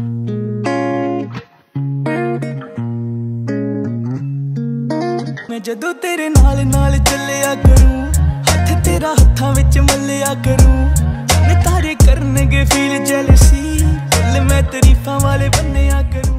मैं जदों तेरे नाल नाल चलिया करूं, हथ तेरा हत्थां विच मलिया करूं। चन्न तारे करनगे फील जेलसी, दिल मैं तारीफां वाले बन्निया करूं।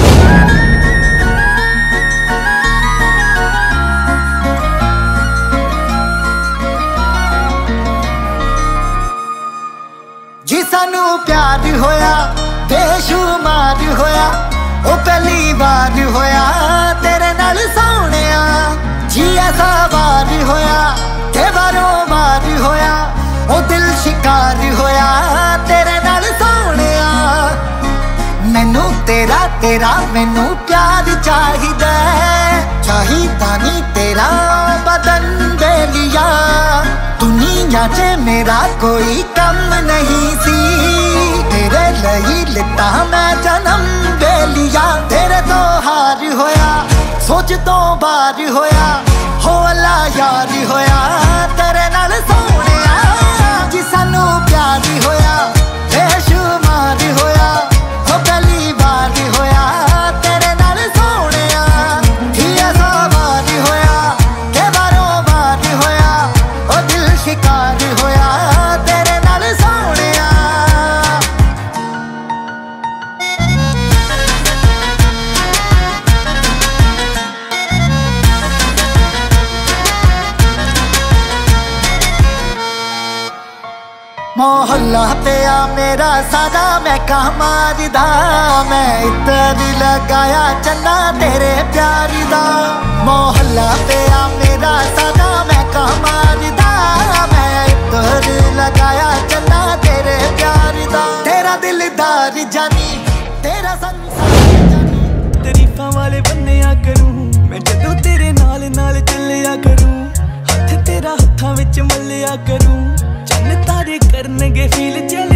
जी सानू प्यार होया बेशुमार होया, ओ पहली बार होया तेरे नाल सोहणिया। जी ऐसा बार होया ते बारों बार होया, ओ दिल शिकार होया तेरे नाल सोहणिया। मैनू तेरा तेरा मैनू प्यार चाहिदा, चाहिदा नहीं तेरा बदन बेलिया। दुनिया च मेरा कोई कम नहीं सी, तेरे लई लिता मैं जन्म दे लिया। तेरे तो हार होया सोच तो बार होया, हो अल्लाह यार होया तेरे नाल सोहणिया। जी सानू प्यार होया बेशुमार होया, हो पहली बार होया तेरे नाल सोहणिया। ही ऐसा बार होया के बारों बार होया, ओ दिल शिकार होया तेरे नाल सोहणिया। मोहल्ला पिया मेरा सादा मैं कहाँ मारदा, मैं इतर लगाया चन्ना तेरे प्यार दा। मोहल्ला पिया मेरा सादा मैं कहाँ मारदा, मैं इतर लगाया चन्ना तेरे प्यार दा। तेरा दिलदार जानी तेरा संसार जानी, तारीफां वाले बन्निया करूं। मैं जदों तेरे नाल नाल चलिया करूं, हथ तेरा हत्थां विच मलिया करूं। चन्न तारे करनगे फील जेलसी।